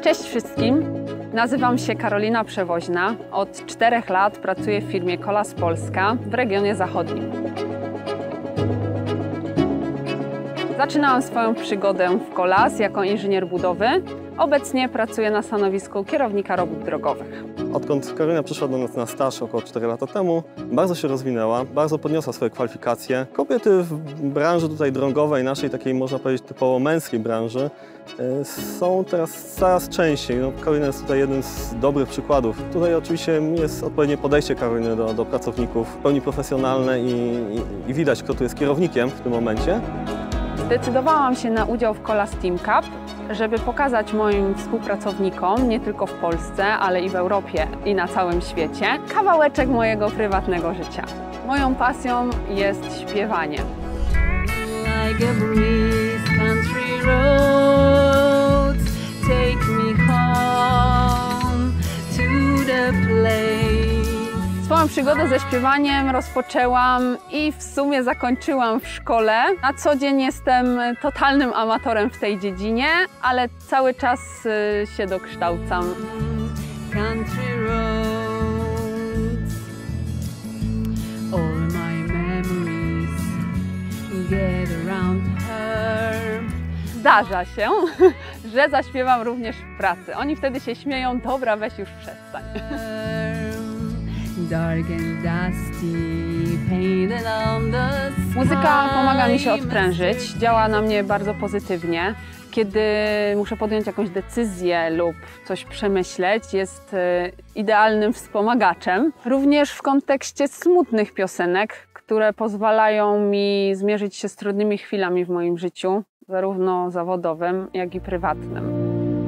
Cześć wszystkim, nazywam się Karolina Przewoźna. Od 4 lat pracuję w firmie Colas Polska w regionie zachodnim. Zaczynałam swoją przygodę w Colas jako inżynier budowy. Obecnie pracuję na stanowisku kierownika robót drogowych. Odkąd Karolina przyszła do nas na staż około 4 lata temu, bardzo się rozwinęła, bardzo podniosła swoje kwalifikacje. Kobiety w branży tutaj drogowej, naszej takiej można powiedzieć typowo męskiej branży, są teraz coraz częściej. Karolina jest tutaj jednym z dobrych przykładów. Tutaj oczywiście jest odpowiednie podejście Karoliny do pracowników, w pełni profesjonalne i widać, kto tu jest kierownikiem w tym momencie. Zdecydowałam się na udział w Colas Team Cup, żeby pokazać moim współpracownikom, nie tylko w Polsce, ale i w Europie i na całym świecie, kawałeczek mojego prywatnego życia. Moją pasją jest śpiewanie. Like a breeze, country roads, take me home to the place. Swoją przygodę ze śpiewaniem rozpoczęłam i w sumie zakończyłam w szkole. Na co dzień jestem totalnym amatorem w tej dziedzinie, ale cały czas się dokształcam. Country roads, all my memories get around her. Zdarza się, że zaśpiewam również w pracy. Oni wtedy się śmieją, dobra, weź już przestań. Muzyka pomaga mi się odprężyć, działa na mnie bardzo pozytywnie. Kiedy muszę podjąć jakąś decyzję lub coś przemyśleć, jest idealnym wspomagaczem. Również w kontekście smutnych piosenek, które pozwalają mi zmierzyć się z trudnymi chwilami w moim życiu, zarówno zawodowym, jak i prywatnym.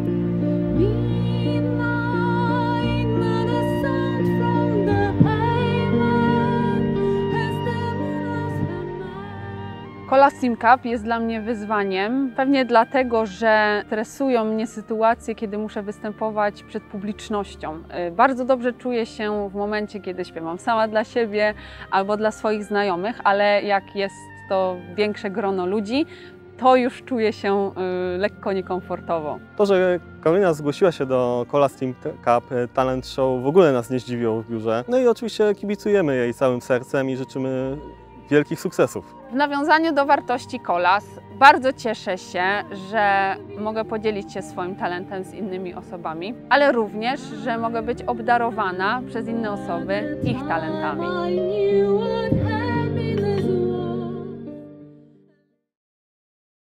Colas Team Cup jest dla mnie wyzwaniem, pewnie dlatego, że stresują mnie sytuacje, kiedy muszę występować przed publicznością. Bardzo dobrze czuję się w momencie, kiedy śpiewam sama dla siebie albo dla swoich znajomych, ale jak jest to większe grono ludzi, to już czuję się lekko niekomfortowo. To, że Karolina zgłosiła się do Colas Team Cup Talent Show, w ogóle nas nie zdziwiło w biurze. No i oczywiście kibicujemy jej całym sercem i życzymy wielkich sukcesów. W nawiązaniu do wartości Colas bardzo cieszę się, że mogę podzielić się swoim talentem z innymi osobami, ale również, że mogę być obdarowana przez inne osoby ich talentami.